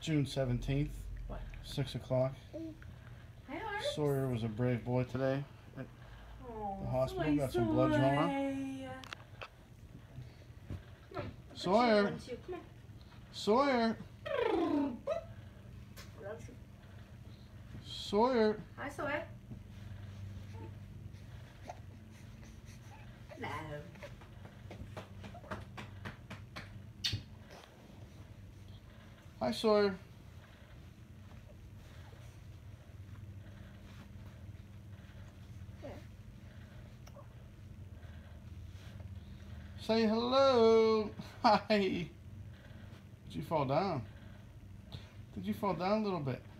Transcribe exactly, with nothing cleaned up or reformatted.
June seventeenth. What? six o'clock. Hi, Arms. Sawyer was a brave boy today at Oh, the hospital. soy, Got some blood soy. drawn. Come on. Sawyer. One, two. Come Sawyer. on. Sawyer. Hi, Soy. No. Hi, Sawyer. Say hello. Hi. Did you fall down? Did you fall down a little bit?